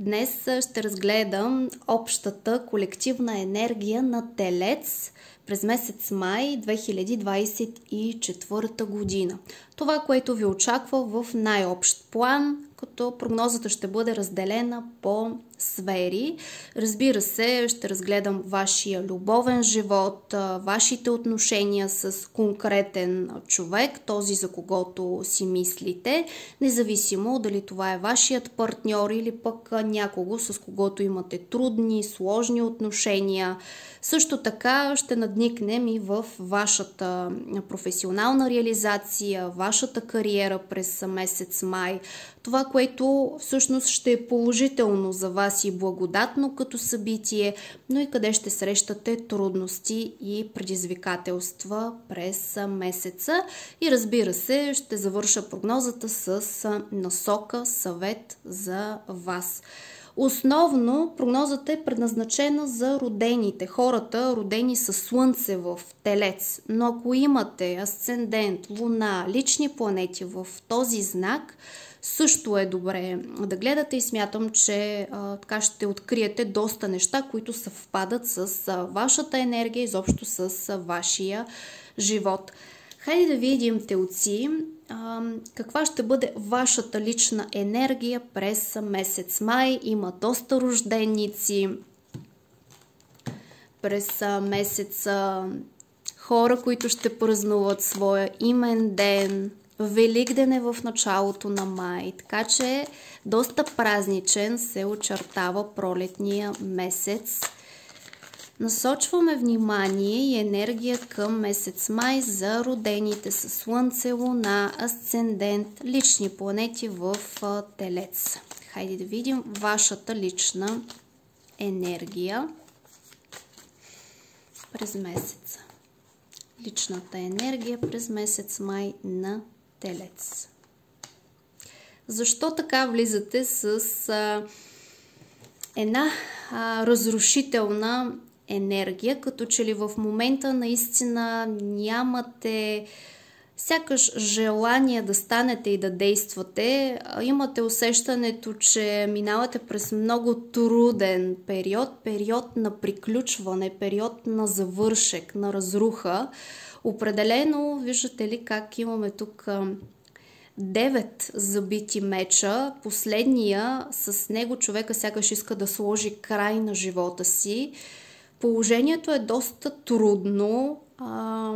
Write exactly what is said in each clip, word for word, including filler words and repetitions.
Днес ще разгледам общата колективна енергия на Телец през месец май две хиляди двадесет и четвърта година. Това, което ви очаква в най-общ план, като прогнозата ще бъде разделена по сфери. Разбира се, ще разгледам вашия любовен живот, вашите отношения с конкретен човек, този за когото си мислите, независимо дали това е вашият партньор или пък някого, с когото имате трудни, сложни отношения. Също така ще надникнем и в вашата професионална реализация, вашата кариера през месец май. Това, което всъщност ще е положително за вас и благодатно като събитие, но и къде ще срещате трудности и предизвикателства през месеца. И разбира се, ще завърша прогнозата с насока, съвет за вас. Основно прогнозата е предназначена за родените, хората родени със Слънце в Телец. Но ако имате асцендент, луна, лични планети в този знак, също е добре да гледате и смятам, че а, така ще откриете доста неща, които съвпадат с а, вашата енергия, изобщо с а, вашия живот. Хайде да видим, телци, а, каква ще бъде вашата лична енергия през месец май. Има доста рожденици през а, месеца, хора, които ще празнуват своя имен ден. Великден е в началото на май, така че доста празничен се очертава пролетния месец. Насочваме внимание и енергия към месец май за родените със Слънце, Луна, асцендент, лични планети в Телец. Хайде да видим вашата лична енергия през месеца. Личната енергия през месец май на Телец. Защо така влизате с а, една а, разрушителна енергия, като че ли в момента наистина нямате сякаш желание да станете и да действате, имате усещането, че минавате през много труден период, период на приключване, период на завършек, на разруха. Определено виждате ли как имаме тук девет забити меча. Последния, с него човека сякаш иска да сложи край на живота си. Положението е доста трудно, а,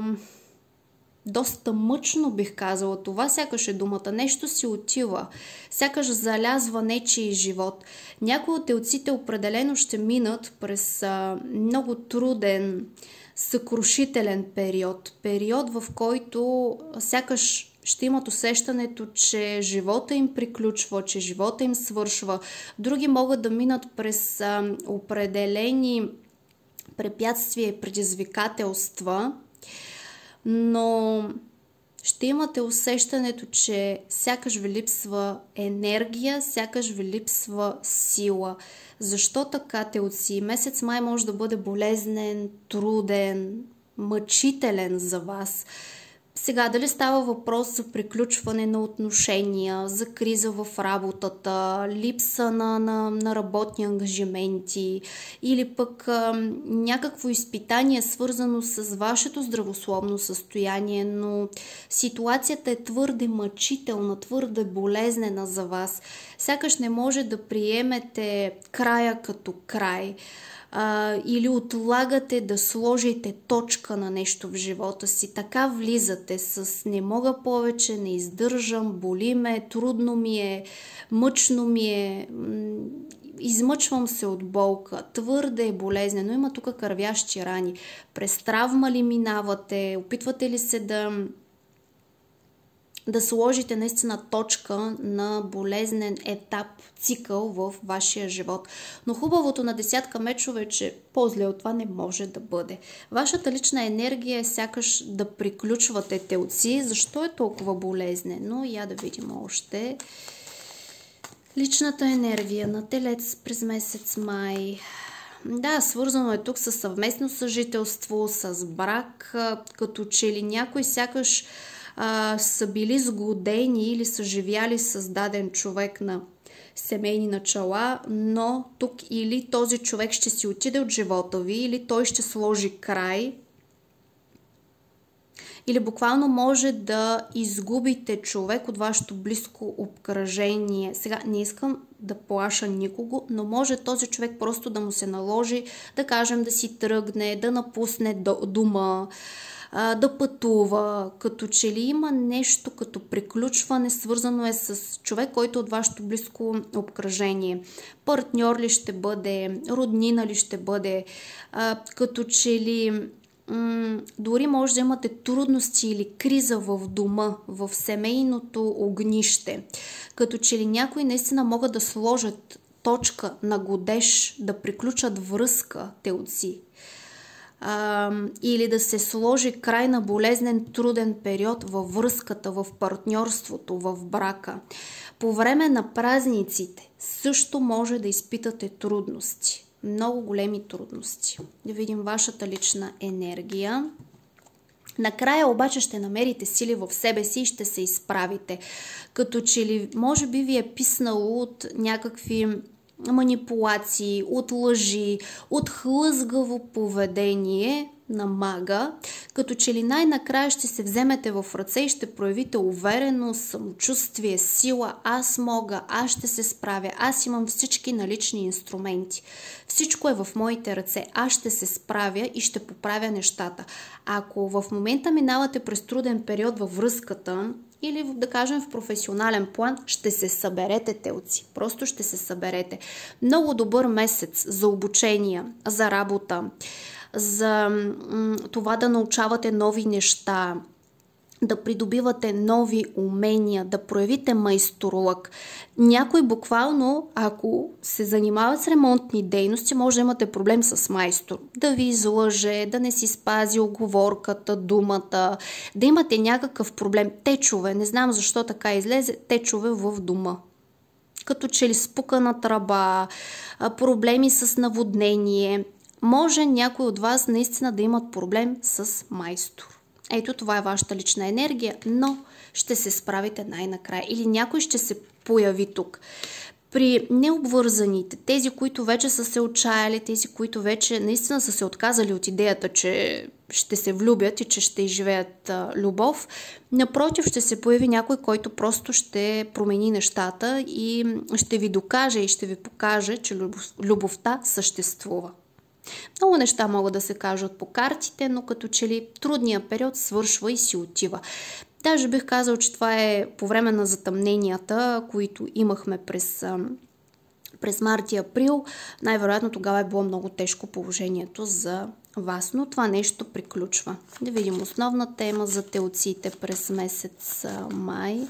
доста мъчно бих казала. Това сякаш е думата. Нещо си отива. Сякаш залязва нечий живот. Някои от телците определено ще минат през а, много труден, съкрушителен период. Период, в който сякаш ще имат усещането, че живота им приключва, че живота им свършва. Други могат да минат през а, определени препятствия и предизвикателства, но ще имате усещането, че сякаш ви липсва енергия, сякаш ви липсва сила. Защо така, телци? Месец май може да бъде болезнен, труден, мъчителен за вас. Сега, дали става въпрос за приключване на отношения, за криза в работата, липса на, на, на работни ангажименти или пък а, някакво изпитание свързано с вашето здравословно състояние, но ситуацията е твърде мъчителна, твърде болезнена за вас. Сякаш не може да приемете края като край. Uh, или отлагате да сложите точка на нещо в живота си. Така влизате с не мога повече, не издържам, боли ме, трудно ми е, мъчно ми е, измъчвам се от болка, твърде е болезнено, има тук кървящи рани. През травма ли минавате, опитвате ли се да да сложите наистина точка на болезнен етап, цикъл в вашия живот. Но хубавото на десятка мечове е, че по-зле от това не може да бъде. Вашата лична енергия е сякаш да приключвате, телци. Защо е толкова болезнено? Я да видим още. Личната енергия на Телец през месец май. Да, свързано е тук с съвместно съжителство, с брак, като че ли някой сякаш а, са били сгодени или са живяли с даден човек на семейни начала, но тук или този човек ще си отиде от живота ви, или той ще сложи край, или буквално може да изгубите човек от вашето близко обкръжение. Сега не искам да плаша никого, но може този човек просто да му се наложи, да кажем, да си тръгне, да напусне дома, да пътува, като че ли има нещо като приключване, свързано е с човек, който е от вашето близко обкръжение. Партньор ли ще бъде, роднина ли ще бъде, като че ли м- дори може да имате трудности или криза в дома, в семейното огнище. Като че ли някои наистина могат да сложат точка на годеж, да приключат връзка, телци. А, или да се сложи край на болезнен, труден период във връзката, в партньорството, в брака. По време на празниците също може да изпитате трудности. Много големи трудности. Да видим вашата лична енергия. Накрая обаче ще намерите сили в себе си и ще се изправите. Като че ли може би ви е писнало от някакви манипулации, от лъжи, от хлъзгаво поведение на мага, като че ли най-накрая ще се вземете в ръце и ще проявите увереност, самочувствие, сила. Аз мога, аз ще се справя, аз имам всички налични инструменти. Всичко е в моите ръце, аз ще се справя и ще поправя нещата. Ако в момента минавате през труден период във връзката, или да кажем в професионален план, ще се съберете, телци. Просто ще се съберете. Много добър месец за обучение, за работа, за м- това да научавате нови неща, да придобивате нови умения, да проявите майсторлък. Някой буквално, ако се занимава с ремонтни дейности, може да имате проблем с майстор. Да ви излъже, да не си спази уговорката, думата, да имате някакъв проблем. Течове, не знам защо така излезе, течове в дома. Като че ли спукана тръба, проблеми с наводнение. Може някой от вас наистина да имат проблем с майстор. Ето това е вашата лична енергия, но ще се справите най-накрая. Или някой ще се появи тук. При необвързаните, тези, които вече са се отчаяли, тези, които вече наистина са се отказали от идеята, че ще се влюбят и че ще изживеят а, любов, напротив ще се появи някой, който просто ще промени нещата и ще ви докаже и ще ви покаже, че любов, любовта съществува. Много неща могат да се кажат по картите, но като че ли трудният период свършва и си отива. Даже бих казал, че това е по време на затъмненията, които имахме през, през март и април. Най-вероятно тогава е било много тежко положението за вас, но това нещо приключва. Да видим основна тема за телците през месец май.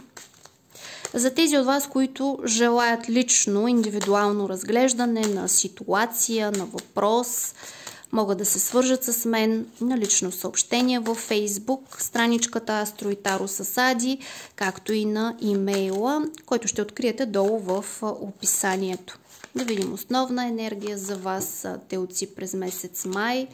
За тези от вас, които желаят лично, индивидуално разглеждане на ситуация, на въпрос, могат да се свържат с мен на лично съобщение във Facebook, страничката Астро и Таро с Ади, както и на имейла, който ще откриете долу в описанието. Да видим основна енергия за вас, телци, през месец май.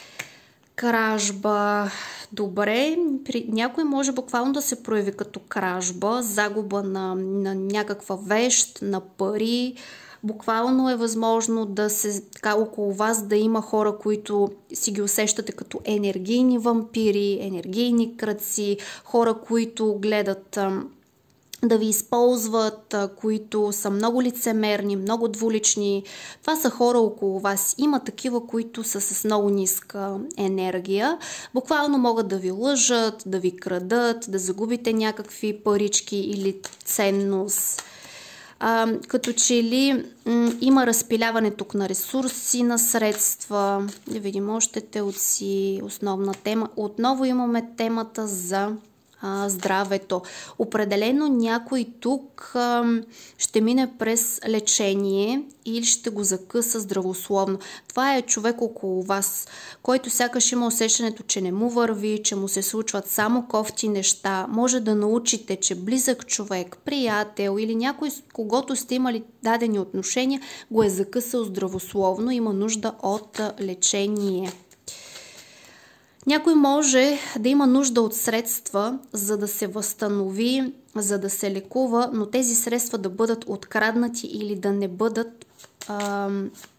Кражба. Добре, при някой може буквално да се прояви като кражба, загуба на, на някаква вещ, на пари. Буквално е възможно да се, така около вас да има хора, които си ги усещате като енергийни вампири, енергийни крадци, хора, които гледат да ви използват, които са много лицемерни, много двулични. Това са хора около вас. Има такива, които са с много ниска енергия. Буквално могат да ви лъжат, да ви крадат, да загубите някакви парички или ценност. А, като че ли м- има разпиляване тук на ресурси, на средства. Да видим още телци, основна тема. Отново имаме темата за а, здравето. Определено някой тук а, ще мине през лечение или ще го закъса здравословно. Това е човек около вас, който сякаш има усещането, че не му върви, че му се случват само кофти неща. Може да научите, че близък човек, приятел или някой, с когото сте имали дадени отношения, го е закъсал здравословно, има нужда от лечение. Някой може да има нужда от средства, за да се възстанови, за да се лекува, но тези средства да бъдат откраднати или да не бъдат а,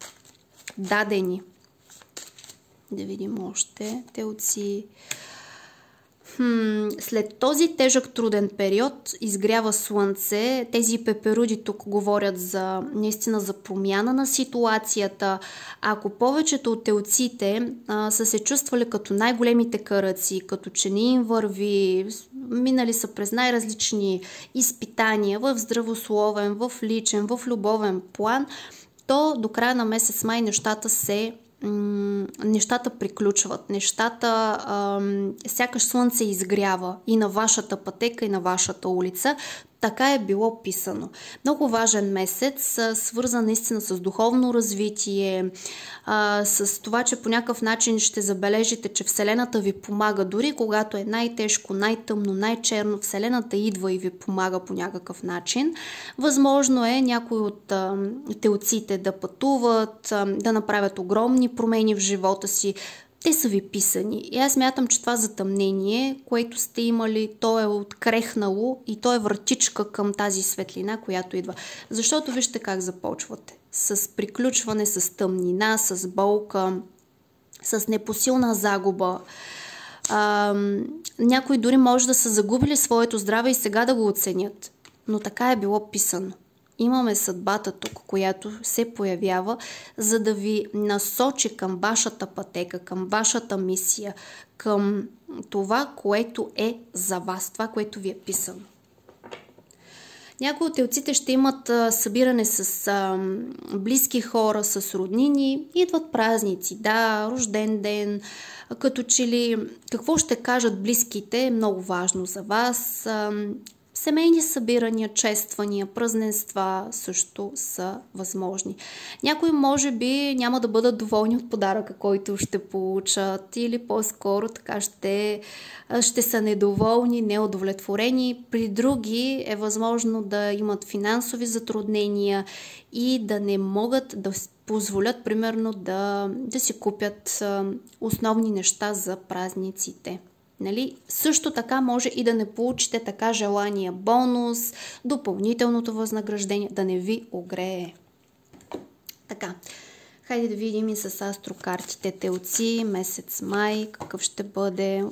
дадени. Да видим още. Телци. Хм, след този тежък труден период изгрява слънце. Тези пеперуди тук говорят за наистина за промяна на ситуацията. Ако повечето от телците а, са се чувствали като най-големите каръци, като че не им върви, минали са през най-различни изпитания в здравословен, в личен, в любовен план, то до края на месец май нещата се нещата приключват, нещата, ам, сякаш слънце изгрява и на вашата пътека, и на вашата улица. Така е било писано. Много важен месец, свързан наистина с духовно развитие, а, с това, че по някакъв начин ще забележите, че Вселената ви помага, дори когато е най-тежко, най-тъмно, най-черно, Вселената идва и ви помага по някакъв начин. Възможно е някои от а, телците да пътуват, а, да направят огромни промени в живота си. Те са ви писани. И аз смятам, че това затъмнение, което сте имали, то е открехнало и то е вратичка към тази светлина, която идва. Защото вижте как започвате. С приключване, с тъмнина, с болка, с непосилна загуба. А, някои дори може да са загубили своето здраве и сега да го оценят. Но така е било писано. Имаме съдбата тук, която се появява, за да ви насочи към вашата пътека, към вашата мисия, към това, което е за вас, това, което ви е писано. Някои от телците ще имат а, събиране с а, близки хора, с роднини, идват празници, да, рожден ден, като че ли какво ще кажат близките е много важно за вас. А, Семейни събирания, чествания, празненства също са възможни. Някои може би няма да бъдат доволни от подаръка, който ще получат, или по-скоро така ще, ще са недоволни, неудовлетворени. При други е възможно да имат финансови затруднения и да не могат да позволят, примерно, да, да си купят основни неща за празниците. Нали? Също така може и да не получите така желания бонус, допълнителното възнаграждение, да не ви огрее. Така, хайде да видим и с астрокартите телци, месец май, какъв ще бъде.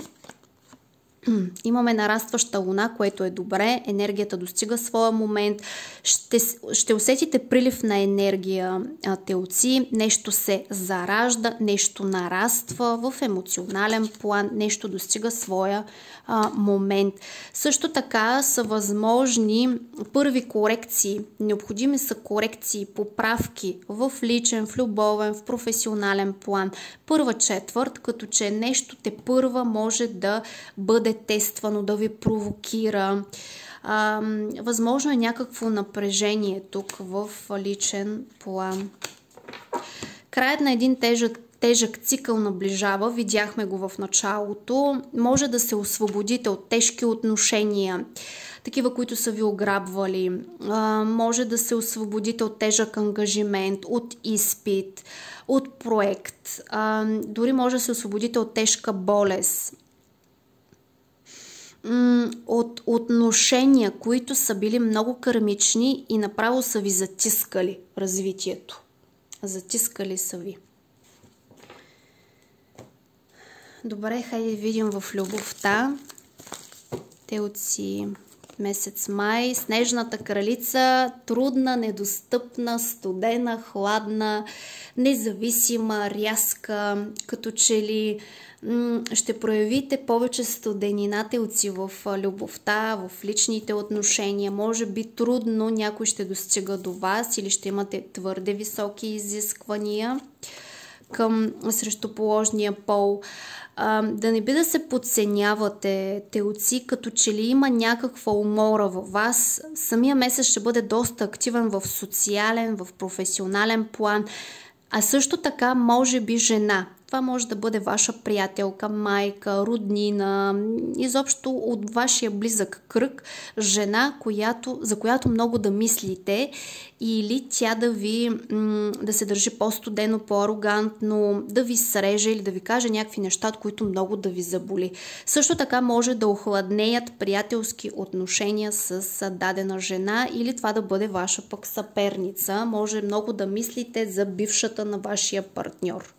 Имаме нарастваща луна, което е добре, енергията достига своя момент, ще, ще усетите прилив на енергия, телци, нещо се заражда, нещо нараства в емоционален план, нещо достига своя а, момент. Също така са възможни първи корекции, необходими са корекции, поправки в личен, в любовен, в професионален план. Първа четвърт, като че нещо те първа може да бъде тествано, да ви провокира. А, възможно е някакво напрежение тук в личен план. Краят на един тежък, тежък цикъл наближава, видяхме го в началото. Може да се освободите от тежки отношения, такива, които са ви ограбвали. А, може да се освободите от тежък ангажимент, от изпит, от проект. А, дори може да се освободите от тежка болест. От отношения, които са били много кармични и направо са ви затискали развитието. Затискали са ви. Добре, хайде видим в любовта. Телци, месец май, снежната кралица, трудна, недостъпна, студена, хладна, независима, рязка, като че ли ще проявите повече студенина, телци, в любовта, в личните отношения. Може би трудно някой ще достига до вас или ще имате твърде високи изисквания към срещуположния пол. А, да не би да се подценявате, телци, като че ли има някаква умора във вас. Самия месец ще бъде доста активен в социален, в професионален план. А също така, може би жена, Това може да бъде ваша приятелка, майка, роднина, изобщо от вашия близък кръг, жена, която, за която много да мислите, или тя да ви да се държи по-студено, по-арогантно, да ви среже или да ви каже някакви неща, от които много да ви заболи. Също така може да охладнеят приятелски отношения с дадена жена или това да бъде ваша пък съперница. Може много да мислите за бившата на вашия партньор.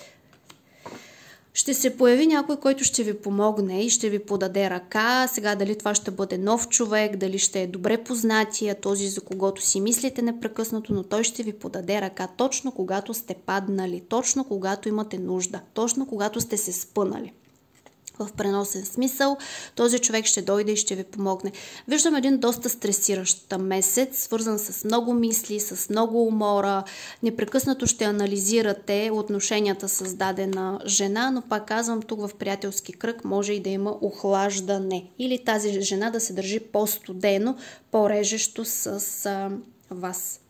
Ще се появи някой, който ще ви помогне и ще ви подаде ръка. Сега дали това ще бъде нов човек, дали ще е добре познатия, този за когото си мислите непрекъснато, но той ще ви подаде ръка точно когато сте паднали, точно когато имате нужда, точно когато сте се спънали. В преносен смисъл, този човек ще дойде и ще ви помогне. Виждам един доста стресиращ месец, свързан с много мисли, с много умора. Непрекъснато ще анализирате отношенията с дадена жена, но пак казвам, тук в приятелски кръг може и да има охлаждане. Или тази жена да се държи по-студено, по-режещо с а, вас.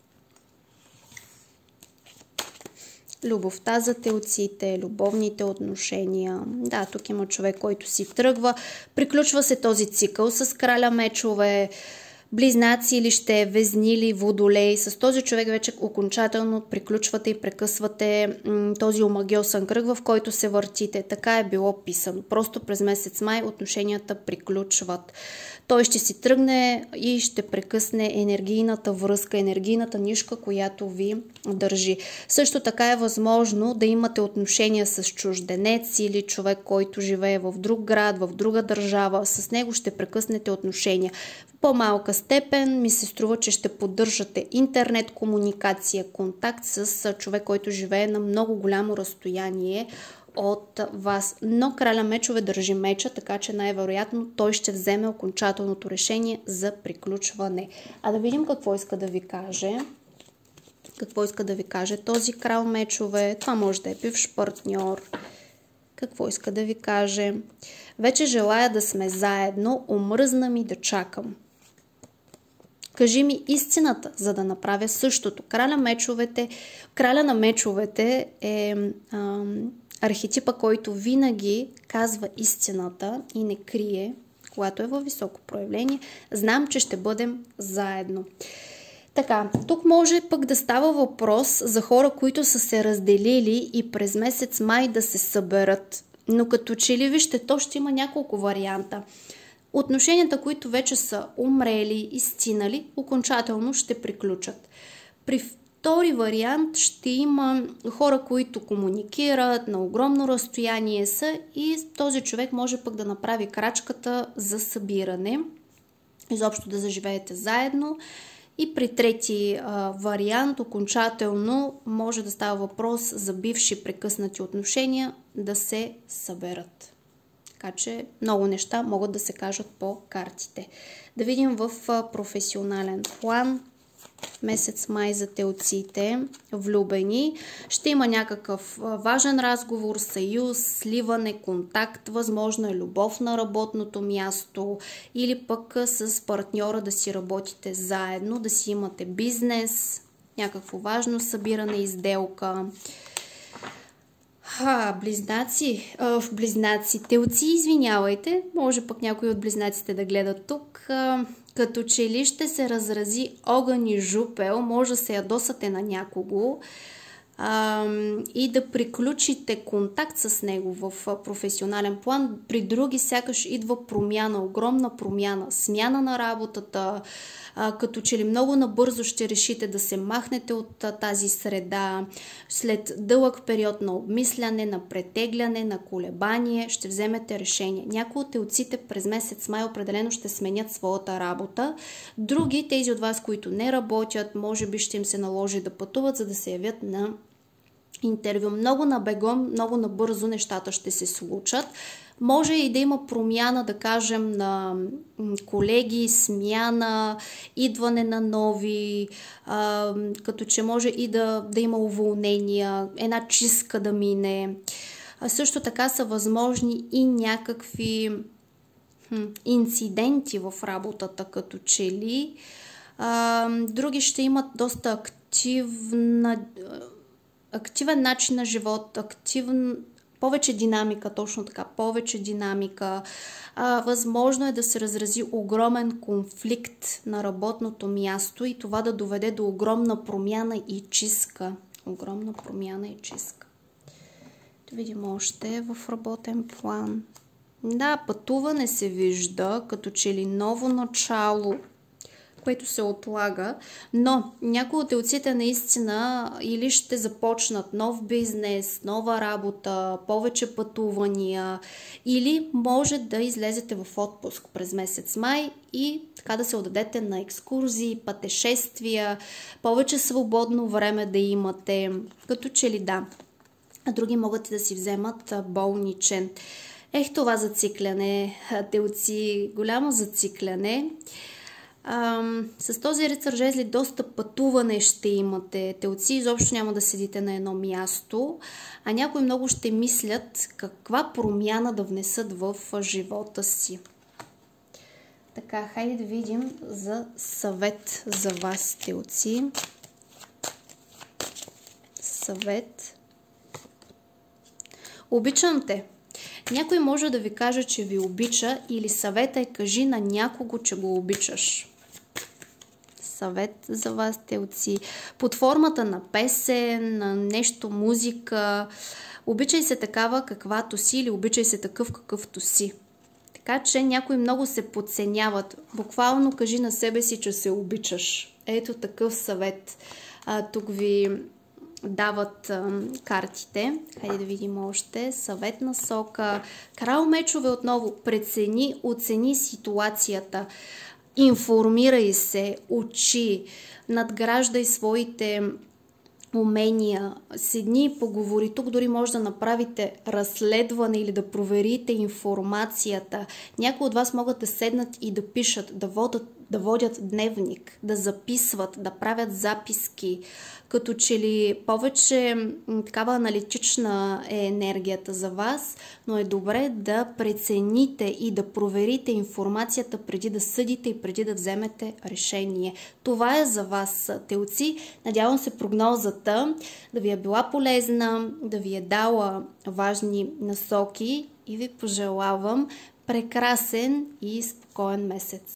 Любовта за телците, любовните отношения. Да, тук има човек, който си тръгва. Приключва се този цикъл с краля мечове, близнаци или ще везнили, водолей. С този човек вече окончателно приключвате и прекъсвате м, този омагьосан кръг, в който се въртите. Така е било писано. Просто през месец май отношенията приключват. Той ще си тръгне и ще прекъсне енергийната връзка, енергийната нишка, която ви държи. Също така е възможно да имате отношения с чужденец или човек, който живее в друг град, в друга държава. С него ще прекъснете отношения. В по-малка степен ми се струва, че ще поддържате интернет комуникация, контакт с човек, който живее на много голямо разстояние от вас. Но краля мечове държи меча, така че най-вероятно той ще вземе окончателното решение за приключване. А да видим какво иска да ви каже. Какво иска да ви каже този крал мечове. Това може да е бивш партньор. Какво иска да ви каже? Вече желая да сме заедно, омръзна ми да чакам. Кажи ми истината, за да направя същото. Краля мечовете, краля на мечовете е ам, архетипа, който винаги казва истината и не крие, когато е във високо проявление. Знам, че ще бъдем заедно. Така, тук може пък да става въпрос за хора, които са се разделили и през месец май да се съберат. Но като че ли, вижте, то ще има няколко варианта. Отношенията, които вече са умрели, изцинали, окончателно ще приключат. При втори вариант ще има хора, които комуникират, на огромно разстояние са и този човек може пък да направи крачката за събиране, изобщо да заживеете заедно. И при трети а, вариант, окончателно, може да става въпрос за бивши прекъснати отношения да се съберат. Така че много неща могат да се кажат по картите. Да видим в професионален план. Месец май за телците, влюбени. Ще има някакъв важен разговор, съюз, сливане, контакт, възможно е любов на работното място или пък с партньора да си работите заедно, да си имате бизнес, някакво важно събиране и сделка. Ха, близнаци, а, близнаци, телци, извинявайте, може пък някой от близнаците да гледат тук. А, като че ли ще се разрази огън и жупел, може да се ядосате на някого а, и да приключите контакт с него в професионален план. При други сякаш идва промяна, огромна промяна, смяна на работата, а, като че ли много набързо ще решите да се махнете от а, тази среда. След дълъг период на обмисляне, на претегляне, на колебание, ще вземете решение. Някои от телците през месец май определено ще сменят своята работа. Други, тези от вас, които не работят, може би ще им се наложи да пътуват, за да се явят на интервю. Много на бегом, много набързо нещата ще се случат. Може и да има промяна, да кажем, на колеги, смяна, идване на нови, а, като че може и да, да има уволнения, една чистка да мине. А също така са възможни и някакви хм, инциденти в работата, като че ли. А, други ще имат доста активна активен начин на живот, активен, повече динамика, точно така, повече динамика. А, възможно е да се разрази огромен конфликт на работното място и това да доведе до огромна промяна и чистка. Огромна промяна и чистка. Да видим още в работен план. Да, пътуване се вижда, като че ли ново начало, което се отлага, но някои от телците наистина или ще започнат нов бизнес, нова работа, повече пътувания, или може да излезете в отпуск през месец май и така да се отдадете на екскурзии, пътешествия, повече свободно време да имате, като че ли да. А други могат и да си вземат болничен. Ех, това зацикляне, телци, голямо зацикляне. Ам, с този рицар жезли доста пътуване ще имате. Телци, изобщо няма да седите на едно място, а някои много ще мислят каква промяна да внесат в живота си. Така, хайде да видим за съвет за вас, телци. Съвет. Обичам те. Някой може да ви каже, че ви обича, или съвета е кажи на някого, че го обичаш. Съвет за вас, телци. Под формата на песен, на нещо, музика. Обичай се такава каквато си или обичай се такъв какъвто си. Така че някои много се подценяват. Буквално кажи на себе си, че се обичаш. Ето такъв съвет. А, тук ви дават а, картите. Хайде да видим още. Съвет на сока. Крал мечове отново. Прецени, оцени ситуацията. Информирай се, учи, надграждай своите умения, седни и поговори. Тук дори може да направите разследване или да проверите информацията. Някои от вас могат да седнат и да пишат, да водят, да водят дневник, да записват, да правят записки. Като че ли повече такава аналитична е енергията за вас, но е добре да прецените и да проверите информацията преди да съдите и преди да вземете решение. Това е за вас, телци. Надявам се прогнозата да ви е била полезна, да ви е дала важни насоки и ви пожелавам прекрасен и спокоен месец.